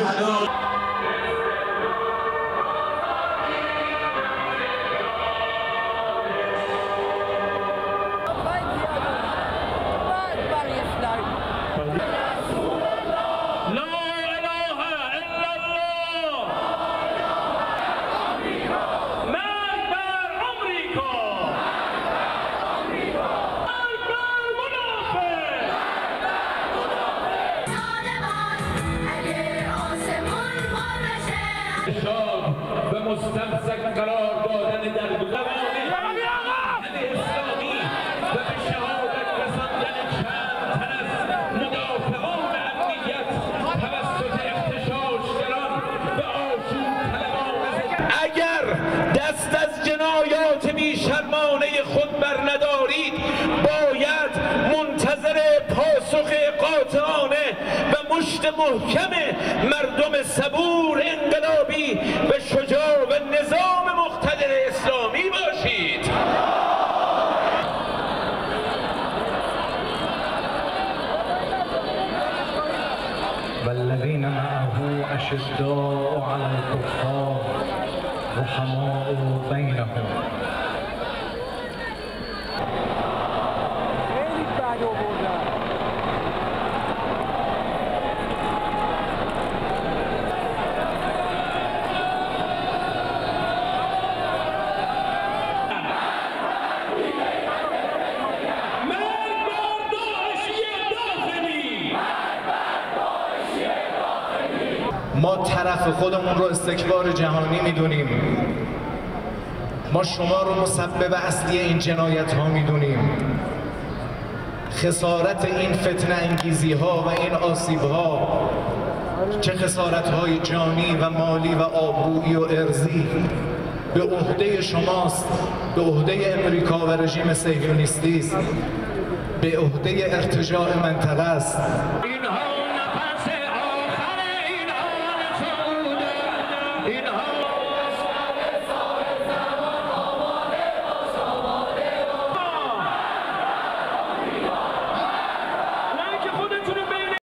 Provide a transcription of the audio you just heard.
و مستمسک قرار دادن در قوانین اسلامی و به شهادت رساندن چند تن از مدافعان امنیت توسط اغتشاشگران و آشوب طلبان. اگر دست از جنایات بیشرمانه خود بر ندارید، باید منتظر پاسخ قاطعانه و مشت محکم مردم صبور، انقلابی و شجاع و نظام مقتدر اسلامی باشید. والذین معه اشداء علی الکفار رحماء بینهم. ما طرف خودمون رو استکبار جهانی میدونیم. ما شما رو مسبب اصلی این جنایت ها میدونیم. خسارت این فتنه انگیزی ها و این آسیب ها، چه خسارت های جانی و مالی و آبرویی و ارضی، به عهده شماست، به عهده امریکا و رژیم صهیونیستی است، به عهده ارتجاع منطقه است.